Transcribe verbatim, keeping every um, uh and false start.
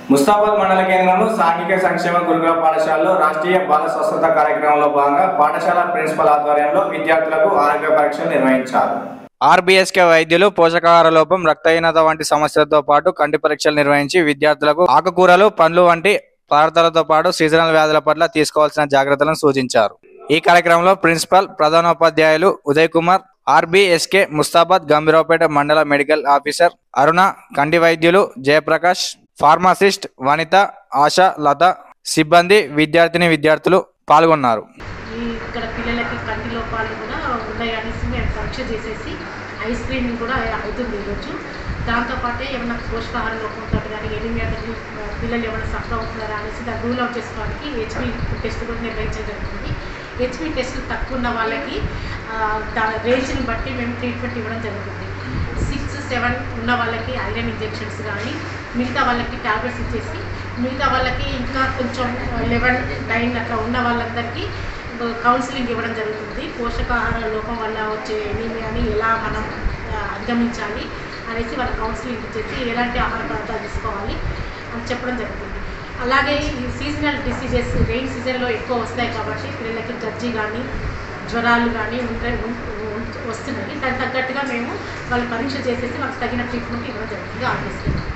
ముస్తాబాద్ మండల కేంద్రంలో సాంఘిక సంక్షేమ గురుకుల పాఠశాలలో రాష్ట్రీయ బాల స్వస్థత కార్యక్రమంలో భాగంగా పాఠశాల ప్రిన్సిపల్ ఆధ్వర్యంలో విద్యార్థులకు ఆరోగ్య పరీక్షలు నిర్వహించారు. ఆర్బీఎస్కే వైద్యులు పోషకాహార లోపం, రక్తహీనత వంటి సమస్యలతో పాటు కంటి పరీక్షలు నిర్వహించి విద్యార్థులకు ఆకుకూరలు, పండ్లు వంటి పదార్థాలతో పాటు సీజనల్ వ్యాధుల పట్ల తీసుకోవాల్సిన జాగ్రత్తలను సూచించారు. ఈ కార్యక్రమంలో ప్రిన్సిపల్, ప్రధానోపాధ్యాయులు ఉదయ్ కుమార్, ఆర్బీఎస్కే ముస్తాబాద్ గంభీరావుపేట మండల మెడికల్ ఆఫీసర్ అరుణ, కంటి వైద్యులు జయప్రకాష్, ఫార్మసిస్ట్ వనిత, ఆశ, లత, సిబ్బంది, విద్యార్థిని విద్యార్థులు పాల్గొన్నారు. ఇక్కడ పిల్లలకి కంటి లోపాలు కూడా ఉన్నాయనేసి మేము పరీక్ష చేసేసి ఐ స్క్రీనింగ్ కూడా అవుతుంది ఈరోజు. దాంతోపాటే ఏమైనా పోషకాహార లోపంతో కానీ ఎనిమిది పిల్లలు ఏమైనా సఫర్ అవుతున్నారా అనేసి దాన్ని రూల్ అవుట్ చేసుకోవడానికి హెచ్పి టెస్ట్ కూడా నిర్వహించడం జరుగుతుంది. హెచ్పి టెస్టులు తక్కువ ఉన్న వాళ్ళకి దాని రేంజ్ని బట్టి మేము ట్రీట్మెంట్ ఇవ్వడం జరుగుతుంది. సిక్స్ సెవెన్ ఉన్న వాళ్ళకి ఐరన్ ఇంజెక్షన్స్ కానీ, మిగతా వాళ్ళకి ట్యాబ్లెట్స్ ఇచ్చేసి, మిగతా వాళ్ళకి ఇంకా కొంచెం లెవెన్ నైన్ అట్లా ఉన్న వాళ్ళందరికీ కౌన్సిలింగ్ ఇవ్వడం జరుగుతుంది. పోషకాహార లోపం వల్ల వచ్చే ఎనీమియాని ఎలా మనం అధిగమించాలి అనేసి వాళ్ళ కౌన్సిలింగ్ ఇచ్చేసి ఎలాంటి ఆహార పదార్థాలు తీసుకోవాలి అని చెప్పడం జరుగుతుంది. అలాగే ఈ సీజనల్ డిసీజెస్ రెయిన్ సీజన్లో ఎక్కువ వస్తాయి కాబట్టి పిల్లలకి గజ్జి కానీ జ్వరాలు కానీ ఉంటాయి వస్తున్నాయి. దానికి తగ్గట్టుగా మేము వాళ్ళు పరీక్ష చేసేసి వాళ్ళకి తగిన ట్రీట్మెంట్ ఇవ్వడం జరుగుతుంది. ఆర్బీఎస్కే